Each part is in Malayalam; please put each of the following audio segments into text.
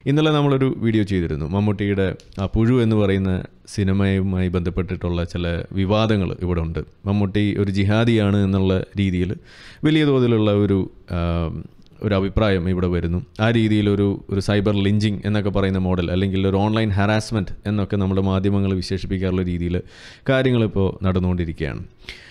ഇന്നലെ നമ്മളൊരു വീഡിയോ ചെയ്തിരുന്നു. മമ്മൂട്ടിയുടെ പുഴു എന്ന് പറയുന്ന സിനിമയുമായി ബന്ധപ്പെട്ടിട്ടുള്ള ചില വിവാദങ്ങൾ ഇവിടെ ഉണ്ട്. മമ്മൂട്ടി ഒരു ജിഹാദിയാണ് എന്നുള്ള രീതിയിൽ വലിയ തോതിലുള്ള ഒരു അഭിപ്രായം ഇവിടെ വരുന്നു. ആ രീതിയിലൊരു സൈബർ ലിഞ്ചിങ് എന്നൊക്കെ പറയുന്ന മോഡൽ, അല്ലെങ്കിൽ ഒരു ഓൺലൈൻ ഹറാസ്മെൻറ്റ് എന്നൊക്കെ നമ്മുടെ മാധ്യമങ്ങൾ വിശേഷിപ്പിക്കാറുള്ള രീതിയിൽ കാര്യങ്ങളിപ്പോൾ നടന്നുകൊണ്ടിരിക്കുകയാണ്.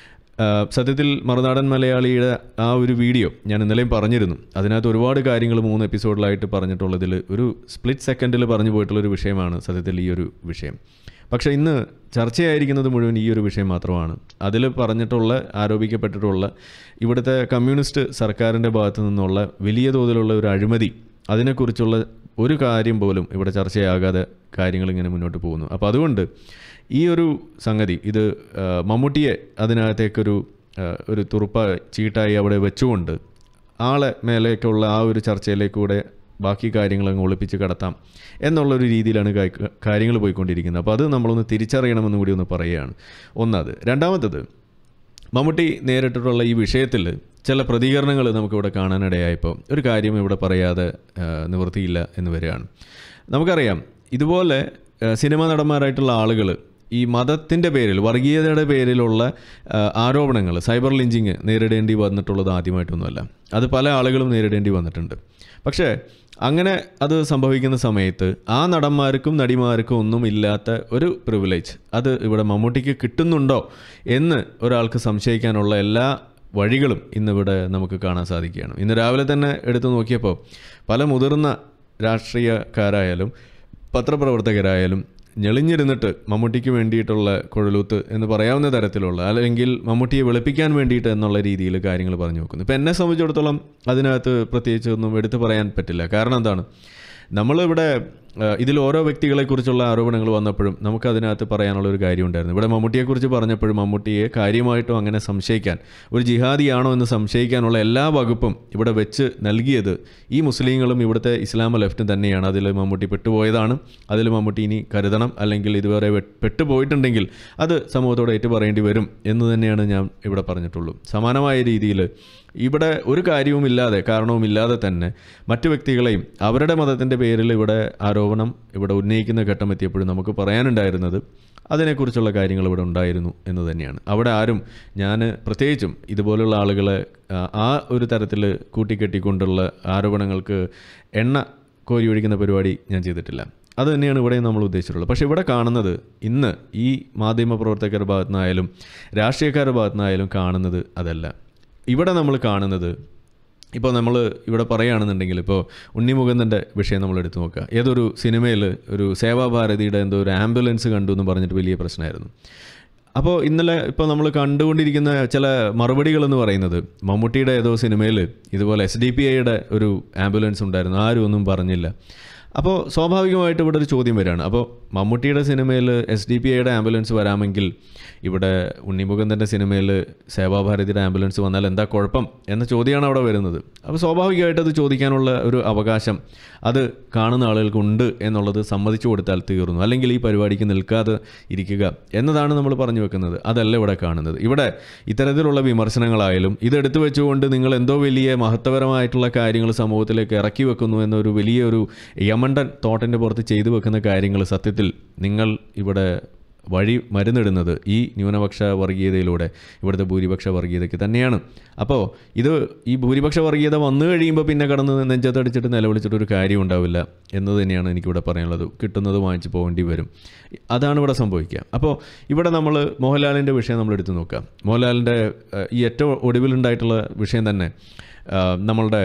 സത്യത്തിൽ മറുനാടൻ മലയാളിയുടെ ആ ഒരു വീഡിയോ ഞാൻ ഇന്നലെയും പറഞ്ഞിരുന്നു. അതിനകത്ത് ഒരുപാട് കാര്യങ്ങൾ 3 എപ്പിസോഡിലായിട്ട് പറഞ്ഞിട്ടുള്ളതിൽ ഒരു സ്പ്ലിറ്റ് സെക്കൻഡിൽ പറഞ്ഞു പോയിട്ടുള്ളൊരു വിഷയമാണ് സത്യത്തിൽ ഈ ഒരു വിഷയം. പക്ഷേ ഇന്ന് ചർച്ചയായിരിക്കുന്നത് മുഴുവൻ ഈ ഒരു വിഷയം മാത്രമാണ്. അതിൽ പറഞ്ഞിട്ടുള്ള, ആരോപിക്കപ്പെട്ടിട്ടുള്ള ഇവിടുത്തെ കമ്മ്യൂണിസ്റ്റ് സർക്കാരിൻ്റെ ഭാഗത്തു നിന്നുള്ള വലിയ തോതിലുള്ള ഒരു അഴിമതി, അതിനെക്കുറിച്ചുള്ള ഒരു കാര്യം പോലും ഇവിടെ ചർച്ചയാകാതെ കാര്യങ്ങളിങ്ങനെ മുന്നോട്ട് പോകുന്നു. അപ്പോൾ അതുകൊണ്ട് ഈ ഒരു സംഗതി, ഇത് മമ്മൂട്ടിയെ അതിനകത്തേക്കൊരു തുറുപ്പ ചീട്ടായി അവിടെ വെച്ചുകൊണ്ട് ആളെ മേലേക്കുള്ള ആ ഒരു ചർച്ചയിലേക്കൂടെ ബാക്കി കാര്യങ്ങളങ്ങ് ഒളിപ്പിച്ച് കടത്താം എന്നുള്ളൊരു രീതിയിലാണ് കാര്യങ്ങൾ പോയിക്കൊണ്ടിരിക്കുന്നത്. അപ്പോൾ അത് നമ്മളൊന്ന് തിരിച്ചറിയണമെന്ന് കൂടി ഒന്ന് പറയുകയാണ്. ഒന്നത്. രണ്ടാമത്തത്, മമ്മൂട്ടി നേരിട്ടിട്ടുള്ള ഈ വിഷയത്തിൽ ചില പ്രതികരണങ്ങൾ നമുക്കിവിടെ കാണാനിടയായപ്പോൾ ഒരു കാര്യം ഇവിടെ പറയാതെ നിവൃത്തിയില്ല എന്ന് വരികയാണ്. നമുക്കറിയാം, ഇതുപോലെ സിനിമാ നടന്മാരായിട്ടുള്ള ആളുകൾ ഈ മതത്തിൻ്റെ പേരിൽ, വർഗീയതയുടെ പേരിലുള്ള ആരോപണങ്ങൾ, സൈബർ ലിഞ്ചിങ് നേരിടേണ്ടി വന്നിട്ടുള്ളത് ആദ്യമായിട്ടൊന്നുമല്ല. അത് പല ആളുകളും നേരിടേണ്ടി വന്നിട്ടുണ്ട്. പക്ഷേ അങ്ങനെ അത് സംഭവിക്കുന്ന സമയത്ത് ആ നടന്മാർക്കും നടിമാർക്കും ഒന്നും ഇല്ലാത്ത ഒരു പ്രിവിലേജ് അത് ഇവിടെ മമ്മൂട്ടിക്ക് കിട്ടുന്നുണ്ടോ എന്ന് ഒരാൾക്ക് സംശയിക്കാനുള്ള എല്ലാ വഴികളും ഇന്നിവിടെ നമുക്ക് കാണാൻ സാധിക്കുകയാണ്. ഇന്ന് രാവിലെ തന്നെ എടുത്തു നോക്കിയപ്പോൾ പല മുതിർന്ന രാഷ്ട്രീയക്കാരായാലും പത്രപ്രവർത്തകരായാലും ഞെളിഞ്ഞിരുന്നിട്ട് മമ്മൂട്ടിക്ക് വേണ്ടിയിട്ടുള്ള കുഴലൂത്ത് എന്ന് പറയാവുന്ന തരത്തിലുള്ള, അല്ലെങ്കിൽ മമ്മൂട്ടിയെ വെളുപ്പിക്കാൻ വേണ്ടിയിട്ട് എന്നുള്ള രീതിയിൽ കാര്യങ്ങൾ പറഞ്ഞു നോക്കുന്നു. ഇപ്പം എന്നെ സംബന്ധിച്ചിടത്തോളം അതിനകത്ത് പ്രത്യേകിച്ച് ഒന്നും എടുത്തു പറയാൻ പറ്റില്ല. കാരണം എന്താണ്, നമ്മളിവിടെ ഇതിൽ ഓരോ വ്യക്തികളെക്കുറിച്ചുള്ള ആരോപണങ്ങൾ വന്നപ്പോഴും നമുക്കതിനകത്ത് പറയാനുള്ളൊരു കാര്യം ഉണ്ടായിരുന്നു. ഇവിടെ മമ്മൂട്ടിയെക്കുറിച്ച് പറഞ്ഞപ്പോഴും മമ്മൂട്ടിയെ കാര്യമായിട്ടും അങ്ങനെ സംശയിക്കാൻ, ഒരു ജിഹാദിയാണോ എന്ന് സംശയിക്കാനുള്ള എല്ലാ വകുപ്പും ഇവിടെ വെച്ച് നൽകിയത് ഈ മുസ്ലിങ്ങളും ഇവിടുത്തെ ഇസ്ലാം ലെഫ്റ്റും തന്നെയാണ്. അതിൽ മമ്മൂട്ടി പെട്ടുപോയതാണ്. അതിൽ മമ്മൂട്ടി ഇനി കരുതണം, അല്ലെങ്കിൽ ഇതുവരെ പെട്ടുപോയിട്ടുണ്ടെങ്കിൽ അത് സമൂഹത്തോട് ഏറ്റു പറയേണ്ടി വരും എന്ന് തന്നെയാണ് ഞാൻ ഇവിടെ പറഞ്ഞിട്ടുള്ളൂ. സമാനമായ രീതിയിൽ ഇവിടെ ഒരു കാര്യവുമില്ലാതെ, കാരണവുമില്ലാതെ തന്നെ മറ്റു വ്യക്തികളെയും അവരുടെ മതത്തിൻ്റെ പേരിൽ ഇവിടെ ഉന്നയിക്കുന്ന ഘട്ടം എത്തിയപ്പോഴും നമുക്ക് പറയാനുണ്ടായിരുന്നത് അതിനെക്കുറിച്ചുള്ള കാര്യങ്ങൾ ഇവിടെ ഉണ്ടായിരുന്നു എന്ന് തന്നെയാണ്. അവിടെ ആരും, ഞാൻ പ്രത്യേകിച്ചും ഇതുപോലുള്ള ആളുകളെ ആ ഒരു തരത്തിൽ കൂട്ടിക്കെട്ടിക്കൊണ്ടുള്ള ആരോപണങ്ങൾക്ക് എണ്ണ കോരി ഒഴിക്കുന്ന പരിപാടി ഞാൻ ചെയ്തിട്ടില്ല. അത് തന്നെയാണ് ഇവിടെ നമ്മൾ ഉദ്ദേശിച്ചിട്ടുള്ളത്. പക്ഷേ ഇവിടെ കാണുന്നത്, ഇന്ന് ഈ മാധ്യമപ്രവർത്തകരുടെ ഭാഗത്തുനിന്നായാലും രാഷ്ട്രീയക്കാരുടെ ഭാഗത്തുനിന്നായാലും കാണുന്നത് അതല്ല. ഇവിടെ നമ്മൾ കാണുന്നത്, ഇപ്പോൾ നമ്മൾ ഇവിടെ പറയുകയാണെന്നുണ്ടെങ്കിൽ, ഇപ്പോൾ ഉണ്ണിമുകുന്ദൻ്റെ വിഷയം നമ്മൾ എടുത്തു നോക്കുക. ഏതൊരു സിനിമയിൽ ഒരു സേവാഭാരതിയുടെ എന്തോ ഒരു ആംബുലൻസ് കണ്ടു എന്ന് പറഞ്ഞിട്ട് വലിയ പ്രശ്നമായിരുന്നു. അപ്പോൾ ഇന്നലെ ഇപ്പോൾ നമ്മൾ കണ്ടുകൊണ്ടിരിക്കുന്ന ചില മറുപടികളെന്ന് പറയുന്നത്, മമ്മൂട്ടിയുടെ ഏതോ സിനിമയിൽ ഇതുപോലെ SDPIയുടെ ഒരു ആംബുലൻസ് ഉണ്ടായിരുന്നു, ആരും ഒന്നും പറഞ്ഞില്ല. അപ്പോൾ സ്വാഭാവികമായിട്ട് ഇവിടെ ഒരു ചോദ്യം വരികയാണ്. അപ്പോൾ മമ്മൂട്ടിയുടെ സിനിമയിൽ SDPIയുടെ ആംബുലൻസ് വരാമെങ്കിൽ ഇവിടെ ഉണ്ണിമുകുന്ദൻ്റെ സിനിമയിൽ സേവാഭാരതിയുടെ ആംബുലൻസ് വന്നാൽ എന്താ കുഴപ്പം എന്ന ചോദ്യമാണ് അവിടെ വരുന്നത്. അപ്പോൾ സ്വാഭാവികമായിട്ട് അത് ചോദിക്കാനുള്ള ഒരു അവകാശം അത് കാണുന്ന ആളുകൾക്കുണ്ട് എന്നുള്ളത് സമ്മതിച്ചു കൊടുത്താൽ തീർന്നു. അല്ലെങ്കിൽ ഈ പരിപാടിക്ക് നിൽക്കാതെ ഇരിക്കുക എന്നതാണ് നമ്മൾ പറഞ്ഞു വെക്കുന്നത്. അതല്ല ഇവിടെ കാണുന്നത്. ഇവിടെ ഇത്തരത്തിലുള്ള വിമർശനങ്ങളായാലും ഇതെടുത്തു വെച്ചുകൊണ്ട് നിങ്ങൾ എന്തോ വലിയ മഹത്വപരമായിട്ടുള്ള കാര്യങ്ങൾ സമൂഹത്തിലേക്ക് ഇറക്കി വെക്കുന്നു എന്നൊരു വലിയൊരു യമണ്ടൻ തോട്ടിൻ്റെ പുറത്ത് ചെയ്തു വെക്കുന്ന കാര്യങ്ങൾ സത്യത്തിൽ നിങ്ങൾ ഇവിടെ വഴി മരുന്നിടുന്നത് ഈ ന്യൂനപക്ഷ വർഗീയതയിലൂടെ, ഇവിടുത്തെ ഭൂരിപക്ഷ വർഗീയതയ്ക്ക് തന്നെയാണ്. അപ്പോൾ ഈ ഭൂരിപക്ഷ വർഗീയത വന്നു കഴിയുമ്പോൾ പിന്നെ കടന്ന് നെഞ്ചത്തടിച്ചിട്ട് നിലവിളിച്ചിട്ടൊരു കാര്യം ഉണ്ടാവില്ല എന്നത് തന്നെയാണ് എനിക്കിവിടെ പറയാനുള്ളത്. കിട്ടുന്നത് വാങ്ങിച്ച് പോകേണ്ടി വരും. അതാണ് ഇവിടെ സംഭവിക്കുക. അപ്പോൾ ഇവിടെ നമ്മൾ മോഹൻലാലിൻ്റെ വിഷയം നമ്മൾ എടുത്തു നോക്കാം. മോഹൻലാലിൻ്റെ ഈ ഏറ്റവും ഒടുവിലുണ്ടായിട്ടുള്ള വിഷയം തന്നെ നമ്മളുടെ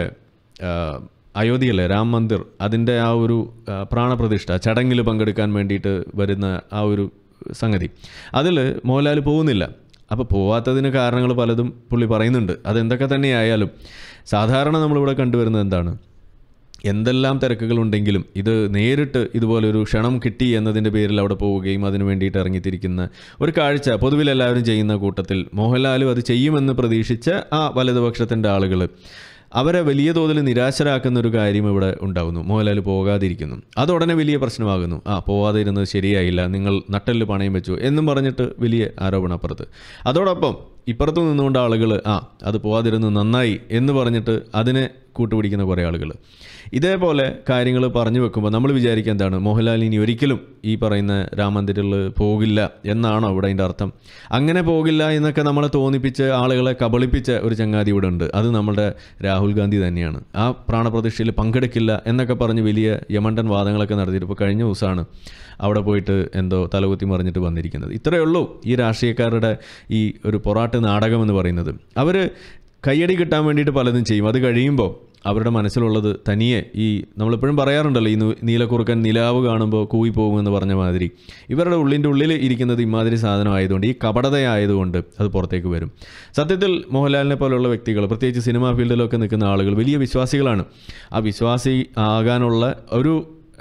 അയോധ്യയിലെ രാം മന്ദിർ, അതിൻ്റെ ആ ഒരു പ്രാണപ്രതിഷ്ഠ ചടങ്ങിൽ പങ്കെടുക്കാൻ വേണ്ടിയിട്ട് വരുന്ന ആ ഒരു സംഗതി, അതിൽ മോഹൻലാൽ പോകുന്നില്ല. അപ്പോൾ പോവാത്തതിന് കാരണങ്ങൾ പലതും പുള്ളി പറയുന്നുണ്ട്. അതെന്തൊക്കെ തന്നെയായാലും സാധാരണ നമ്മളിവിടെ കണ്ടുവരുന്നത് എന്താണ്, എന്തെല്ലാം തിരക്കുകളുണ്ടെങ്കിലും ഇത് നേരിട്ട് ഇതുപോലൊരു ക്ഷണം കിട്ടി എന്നതിൻ്റെ പേരിൽ അവിടെ പോവുകയും അതിന് വേണ്ടിയിട്ട് ഇറങ്ങിത്തിരിക്കുന്ന ഒരു കാഴ്ച പൊതുവിൽ എല്ലാവരും ചെയ്യുന്ന കൂട്ടത്തിൽ മോഹൻലാലും അത് ചെയ്യുമെന്ന് പ്രതീക്ഷിച്ച ആ വലതുപക്ഷത്തിൻ്റെ ആളുകൾ അവരെ വലിയ തോതിൽ നിരാശരാക്കുന്ന ഒരു കാര്യം ഇവിടെ ഉണ്ടാകുന്നു. മോഹൻലാൽ പോകാതിരിക്കുന്നു. അതുടനെ വലിയ പ്രശ്നമാകുന്നു. പോകാതെ ഇരുന്നത് ശരിയായില്ല, നിങ്ങൾ നട്ടെല്ല് പണയം വെച്ചു എന്നും പറഞ്ഞിട്ട് വലിയ ആരോപണം അപ്പുറത്ത്. അതോടൊപ്പം ഇപ്പുറത്തു നിന്നുകൊണ്ട് ആളുകൾ അത് പോകാതിരുന്ന് നന്നായി എന്ന് പറഞ്ഞിട്ട് അതിനെ കൂട്ടുപിടിക്കുന്ന കുറേ ആളുകൾ. ഇതേപോലെ കാര്യങ്ങൾ പറഞ്ഞു വെക്കുമ്പോൾ നമ്മൾ വിചാരിക്കുക എന്താണ്, മോഹൻലാൽ ഇനി ഒരിക്കലും ഈ പറയുന്ന രാം മന്ദിറിൽ പോകില്ല എന്നാണോ ഇവിടെ അതിൻ്റെ അർത്ഥം? അങ്ങനെ പോകില്ല എന്നൊക്കെ നമ്മളെ തോന്നിപ്പിച്ച് ആളുകളെ കബളിപ്പിച്ച ഒരു ചങ്ങാതി ഇവിടെ ഉണ്ട്. അത് നമ്മുടെ രാഹുൽ ഗാന്ധി തന്നെയാണ്. ആ പ്രാണപ്രതിഷ്ഠയിൽ പങ്കെടുക്കില്ല എന്നൊക്കെ പറഞ്ഞ് വലിയ യമണ്ടൻ വാദങ്ങളൊക്കെ നടത്തിയിട്ട് ഇപ്പോൾ കഴിഞ്ഞ ദിവസമാണ് അവിടെ പോയിട്ട് എന്തോ തലകുത്തി മറിഞ്ഞിട്ട് വന്നിരിക്കുന്നത്. ഇത്രയേ ഉള്ളൂ ഈ രാഷ്ട്രീയക്കാരുടെ ഈ ഒരു പൊറാട്ട് നാടകം എന്ന് പറയുന്നത്. അവർ കയ്യടി കിട്ടാൻ വേണ്ടിയിട്ട് പലതും ചെയ്യും. അത് കഴിയുമ്പോൾ അവരുടെ മനസ്സിലുള്ളത് തനിയെ ഈ നമ്മളെപ്പോഴും പറയാറുണ്ടല്ലോ, ഈ നീലക്കുറുക്കൻ നിലാവ് കാണുമ്പോൾ കൂവി പോകുമെന്ന് പറഞ്ഞ മാതിരി ഇവരുടെ ഉള്ളിൽ ഇരിക്കുന്നത് ഇമാതിരി സാധനമായതുകൊണ്ട്, ഈ കപടതയായതുകൊണ്ട് അത് പുറത്തേക്ക് വരും. സത്യത്തിൽ മോഹൻലാലിനെ പോലുള്ള വ്യക്തികൾ, പ്രത്യേകിച്ച് സിനിമാ ഫീൽഡിലൊക്കെ നിൽക്കുന്ന ആളുകൾ വലിയ വിശ്വാസികളാണ്. ആ വിശ്വാസി ആകാനുള്ള ഒരു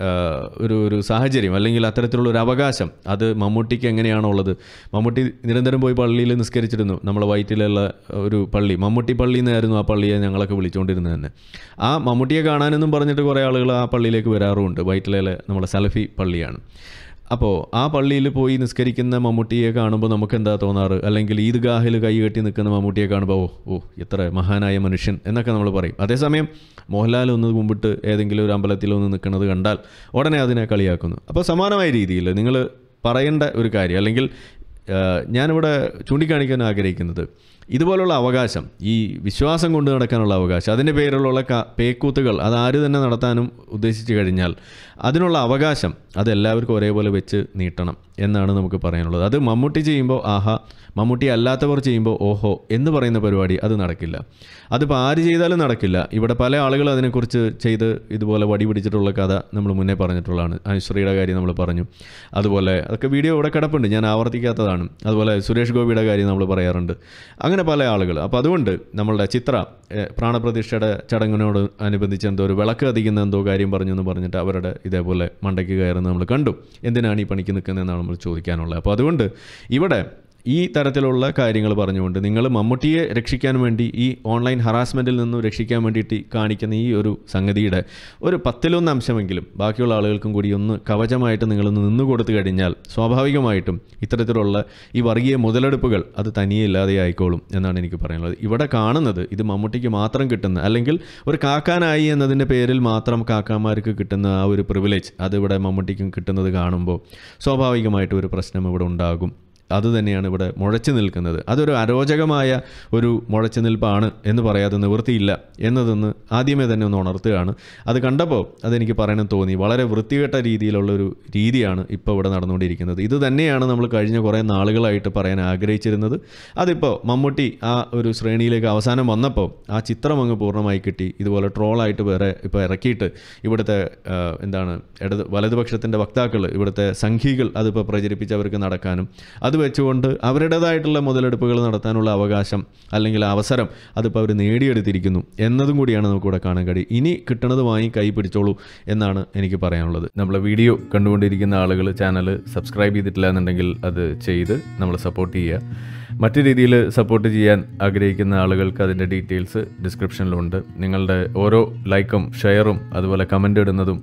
സാഹചര്യം അല്ലെങ്കിൽ അത്തരത്തിലുള്ള ഒരു അവകാശം അത് മമ്മൂട്ടിക്ക് എങ്ങനെയാണുള്ളത്? മമ്മൂട്ടി നിരന്തരം പോയി പള്ളിയിൽ നിസ്കരിച്ചിരുന്നു. നമ്മളെ വൈറ്റിലുള്ള ഒരു പള്ളി, മമ്മൂട്ടി പള്ളി എന്നായിരുന്നു ആ പള്ളിയെ ഞങ്ങളൊക്കെ വിളിച്ചുകൊണ്ടിരുന്നത് തന്നെ. ആ മമ്മൂട്ടിയെ കാണാനെന്നും പറഞ്ഞിട്ട് കുറേ ആളുകൾ ആ പള്ളിയിലേക്ക് വരാറുമുണ്ട്. വൈറ്റിലെ നമ്മളെ സലഫി പള്ളിയാണ്. അപ്പോൾ ആ പള്ളിയിൽ പോയി നിസ്കരിക്കുന്ന മമ്മൂട്ടിയെ കാണുമ്പോൾ നമുക്ക് എന്താ തോന്നാറ്? അല്ലെങ്കിൽ ഈദ്ഗാഹിൽ കൈ കെട്ടി നിൽക്കുന്ന മമ്മൂട്ടിയെ കാണുമ്പോൾ ഓ എത്ര മഹാനായ മനുഷ്യൻ എന്നൊക്കെ നമ്മൾ പറയും. അതേസമയം മോഹൻലാൽ ഒന്ന് മുമ്പിട്ട് ഏതെങ്കിലും ഒരു അമ്പലത്തിലൊന്ന് നിൽക്കുന്നത് കണ്ടാൽ ഉടനെ അതിനെ കളിയാക്കുന്നു. അപ്പോൾ സമാനമായ രീതിയിൽ നിങ്ങൾ പറയേണ്ട ഒരു കാര്യം, അല്ലെങ്കിൽ ഞാനിവിടെ ചൂണ്ടിക്കാണിക്കാൻ ആഗ്രഹിക്കുന്നത് ഇതുപോലുള്ള അവകാശം, ഈ വിശ്വാസം കൊണ്ട് നടക്കാനുള്ള അവകാശം, അതിൻ്റെ പേരിലുള്ള പേക്കൂത്തുകൾ അതാര് തന്നെ നടത്താനും ഉദ്ദേശിച്ചു കഴിഞ്ഞാൽ അതിനുള്ള അവകാശം അതെല്ലാവർക്കും ഒരേപോലെ വെച്ച് നീട്ടണം എന്നാണ് നമുക്ക് പറയാനുള്ളത്. അത് മമ്മൂട്ടി ചെയ്യുമ്പോൾ ആഹാ, മമ്മൂട്ടി അല്ലാത്തവർ ചെയ്യുമ്പോൾ ഓഹോ എന്ന് പറയുന്ന പരിപാടി അത് നടക്കില്ല. അതിപ്പോൾ ആര് ചെയ്താലും നടക്കില്ല. ഇവിടെ പല ആളുകൾ അതിനെക്കുറിച്ച് ചെയ്ത് ഇതുപോലെ വടി പിടിച്ചിട്ടുള്ള കഥ നമ്മൾ മുന്നേ പറഞ്ഞിട്ടുള്ളതാണ്. അനുശ്രീയുടെ കാര്യം നമ്മൾ പറഞ്ഞു. അതുപോലെ അതൊക്കെ വീഡിയോ ഇവിടെ കിടപ്പുണ്ട്, ഞാൻ ആവർത്തിക്കാത്തതാണ്. അതുപോലെ സുരേഷ് ഗോപിയുടെ കാര്യം നമ്മൾ പറയാറുണ്ട്. അങ്ങനെ പല ആളുകൾ. അപ്പോൾ അതുകൊണ്ട് നമ്മളുടെ ചിത്ര പ്രാണപ്രതിഷ്ഠയുടെ ചടങ്ങിനോട് അനുബന്ധിച്ച് എന്തോ ഒരു വിളക്ക് കത്തിക്കുന്ന എന്തോ കാര്യം പറഞ്ഞു എന്ന് പറഞ്ഞിട്ട് അവരുടെ ഇതേപോലെ മണ്ടയ്ക്ക് കയറുന്ന നമ്മൾ കണ്ടു. എന്തിനാണ് ഈ പണിക്ക് നിൽക്കുന്നതെന്നാണ് നമ്മൾ ചോദിക്കാനുള്ളത്. അപ്പോൾ അതുകൊണ്ട് ഇവിടെ ഈ തരത്തിലുള്ള കാര്യങ്ങൾ പറഞ്ഞുകൊണ്ട് നിങ്ങൾ മമ്മൂട്ടിയെ രക്ഷിക്കാൻ വേണ്ടി, ഈ ഓൺലൈൻ ഹറാസ്മെൻറ്റിൽ നിന്നും രക്ഷിക്കാൻ വേണ്ടിയിട്ട് കാണിക്കുന്ന ഈ ഒരു സംഗതിയുടെ ഒരു 10-1 അംശമെങ്കിലും ബാക്കിയുള്ള ആളുകൾക്കും കൂടി ഒന്ന് കവചമായിട്ട് നിങ്ങളൊന്ന് നിന്നു കൊടുത്തു കഴിഞ്ഞാൽ സ്വാഭാവികമായിട്ടും ഇത്തരത്തിലുള്ള ഈ വർഗീയ മുതലെടുപ്പുകൾ അത് തനിയെ ഇല്ലാതെ ആയിക്കോളും എന്നാണ് എനിക്ക് പറയാനുള്ളത്. ഇവിടെ കാണുന്നത് ഇത് മമ്മൂട്ടിക്ക് മാത്രം കിട്ടുന്ന, അല്ലെങ്കിൽ ഒരു കാക്കാനായി എന്നതിൻ്റെ പേരിൽ മാത്രം കാക്കാന്മാർക്ക് കിട്ടുന്ന ആ ഒരു പ്രിവിലേജ് അത് ഇവിടെ മമ്മൂട്ടിക്കും കിട്ടുന്നത് കാണുമ്പോൾ സ്വാഭാവികമായിട്ടും ഒരു പ്രശ്നം ഇവിടെ ഉണ്ടാകും. അതുതന്നെയാണ് ഇവിടെ മുഴച്ചു നിൽക്കുന്നത്. അതൊരു അരോചകമായ ഒരു മുഴച്ചു നിൽപ്പാണ് എന്ന് പറയാതെ നിവൃത്തിയില്ല എന്നതൊന്ന് ആദ്യമേ തന്നെ ഒന്ന് ഉണർത്തുകയാണ്. അത് കണ്ടപ്പോൾ അതെനിക്ക് പറയണം തോന്നി. വളരെ വൃത്തികെട്ട രീതിയിലുള്ളൊരു രീതിയാണ് ഇപ്പോൾ ഇവിടെ നടന്നുകൊണ്ടിരിക്കുന്നത്. ഇത് തന്നെയാണ് നമ്മൾ കഴിഞ്ഞ കുറേ നാളുകളായിട്ട് പറയാൻ ആഗ്രഹിച്ചിരുന്നത്. അതിപ്പോൾ മമ്മൂട്ടി ആ ഒരു ശ്രേണിയിലേക്ക് അവസാനം വന്നപ്പോൾ ആ ചിത്രം അങ്ങ് പൂർണ്ണമായി കിട്ടി. ഇതുപോലെ ട്രോളായിട്ട് വേറെ ഇപ്പോൾ ഇറക്കിയിട്ട് ഇവിടുത്തെ വലതുപക്ഷത്തിൻ്റെ വക്താക്കൾ, ഇവിടുത്തെ സംഘികൾ അതിപ്പോൾ പ്രചരിപ്പിച്ച് അവർക്ക് നടക്കാനും അത് വെച്ചുകൊണ്ട് അവരുടേതായിട്ടുള്ള മുതലെടുപ്പുകൾ നടത്താനുള്ള അവകാശം അല്ലെങ്കിൽ അവസരം അതിപ്പോൾ അവർ നേടിയെടുത്തിരിക്കുന്നു എന്നതും കൂടിയാണ് നമുക്കിവിടെ കാണാൻ കഴിയും. ഇനി കിട്ടണത് വാങ്ങി കൈ പിടിച്ചോളൂ എന്നാണ് എനിക്ക് പറയാനുള്ളത്. നമ്മളെ വീഡിയോ കണ്ടുകൊണ്ടിരിക്കുന്ന ആളുകൾ ചാനൽ സബ്സ്ക്രൈബ് ചെയ്തിട്ടില്ല എന്നുണ്ടെങ്കിൽ അത് ചെയ്ത് നമ്മൾ സപ്പോർട്ട് ചെയ്യുക. മറ്റു രീതിയിൽ സപ്പോർട്ട് ചെയ്യാൻ ആഗ്രഹിക്കുന്ന ആളുകൾക്ക് അതിൻ്റെ ഡീറ്റെയിൽസ് ഡിസ്ക്രിപ്ഷനിലുണ്ട്. നിങ്ങളുടെ ഓരോ ലൈക്കും ഷെയറും അതുപോലെ കമൻ്റ് ഇടുന്നതും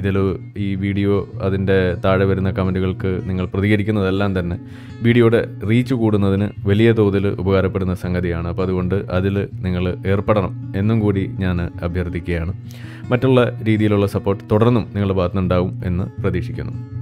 ഈ വീഡിയോ അതിൻ്റെ താഴെ വരുന്ന കമൻറ്റുകൾക്ക് നിങ്ങൾ പ്രതികരിക്കുന്നതെല്ലാം തന്നെ വീഡിയോയുടെ റീച്ച് കൂടുന്നതിന് വലിയ തോതിൽ ഉപകാരപ്പെടുന്ന സംഗതിയാണ്. അപ്പോൾ അതുകൊണ്ട് അതിൽ നിങ്ങൾ ഏർപ്പെടണം എന്നും കൂടി ഞാൻ അഭ്യർത്ഥിക്കുകയാണ്. മറ്റുള്ള രീതിയിലുള്ള സപ്പോർട്ട് തുടർന്നും നിങ്ങളുടെ ഭാഗത്തുനിന്നുണ്ടാവും എന്ന് പ്രതീക്ഷിക്കുന്നു.